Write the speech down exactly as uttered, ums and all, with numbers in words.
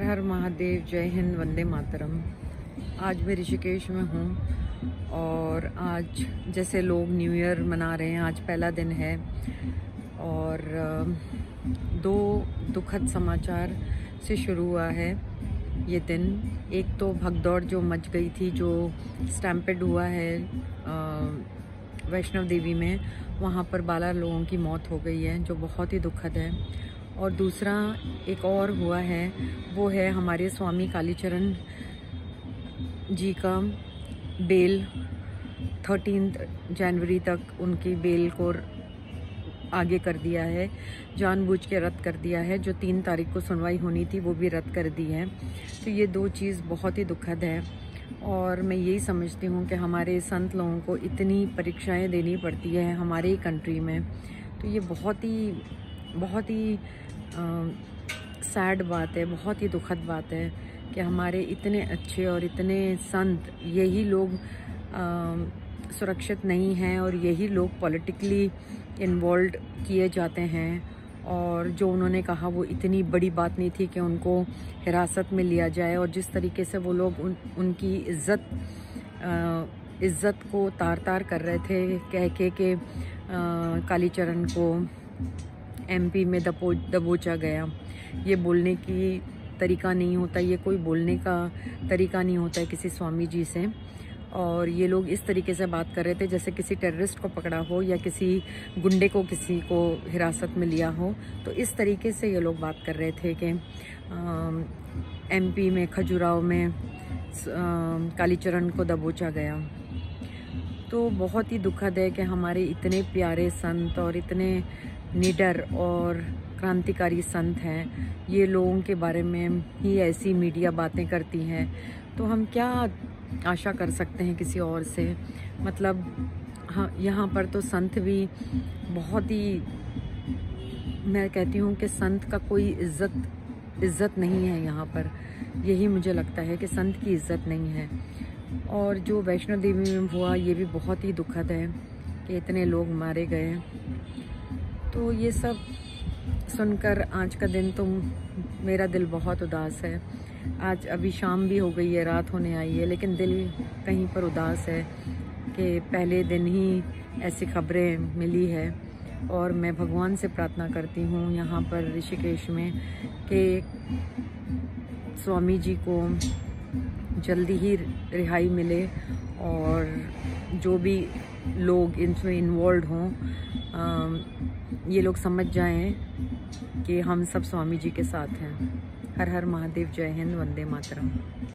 हर महादेव, जय हिंद, वंदे मातरम। आज मैं ऋषिकेश में हूँ और आज जैसे लोग न्यू ईयर मना रहे हैं, आज पहला दिन है और दो दुखद समाचार से शुरू हुआ है ये दिन। एक तो भगदौड़ जो मच गई थी, जो स्टैम्पेड हुआ है वैष्णव देवी में, वहाँ पर बारह लोगों की मौत हो गई है, जो बहुत ही दुखद है। और दूसरा एक और हुआ है, वो है हमारे स्वामी कालीचरण जी का बेल तेरह जनवरी तक उनकी बेल को आगे कर दिया है, जानबूझ के रद्द कर दिया है। जो तीन तारीख को सुनवाई होनी थी वो भी रद्द कर दी है। तो ये दो चीज़ बहुत ही दुखद है और मैं यही समझती हूँ कि हमारे संत लोगों को इतनी परीक्षाएं देनी पड़ती है हमारे ही कंट्री में। तो ये बहुत ही बहुत ही सैड बात है, बहुत ही दुखद बात है कि हमारे इतने अच्छे और इतने संत, यही लोग आ, सुरक्षित नहीं हैं और यही लोग पॉलिटिकली इन्वॉल्व किए जाते हैं। और जो उन्होंने कहा वो इतनी बड़ी बात नहीं थी कि उनको हिरासत में लिया जाए, और जिस तरीके से वो लोग उन, उनकी इज्जत इज्जत को तार तार कर रहे थे, कह के कि कालीचरण को एमपी में दबो दबोचा गया। ये बोलने की तरीका नहीं होता, ये कोई बोलने का तरीका नहीं होता है किसी स्वामी जी से। और ये लोग इस तरीके से बात कर रहे थे जैसे किसी टेररिस्ट को पकड़ा हो या किसी गुंडे को किसी को हिरासत में लिया हो। तो इस तरीके से ये लोग बात कर रहे थे कि एमपी में खजुराहो में कालीचरण को दबोचा गया। तो बहुत ही दुखद है कि हमारे इतने प्यारे संत और इतने निडर और क्रांतिकारी संत हैं, ये लोगों के बारे में ही ऐसी मीडिया बातें करती हैं। तो हम क्या आशा कर सकते हैं किसी और से। मतलब हाँ, यहाँ पर तो संत भी बहुत ही, मैं कहती हूँ कि संत का कोई इज्जत इज्जत नहीं है यहाँ पर। यही मुझे लगता है कि संत की इज्जत नहीं है। और जो वैष्णो देवी में हुआ ये भी बहुत ही दुखद है कि इतने लोग मारे गए। तो ये सब सुनकर आज का दिन तो मेरा दिल बहुत उदास है। आज अभी शाम भी हो गई है, रात होने आई है, लेकिन दिल कहीं पर उदास है कि पहले दिन ही ऐसी खबरें मिली है। और मैं भगवान से प्रार्थना करती हूँ यहाँ पर ऋषिकेश में कि स्वामी जी को जल्दी ही रिहाई मिले और जो भी लोग इनमें इन्वॉल्व हों, ये लोग समझ जाएं कि हम सब स्वामी जी के साथ हैं। हर हर महादेव, जय हिंद, वंदे मातरम।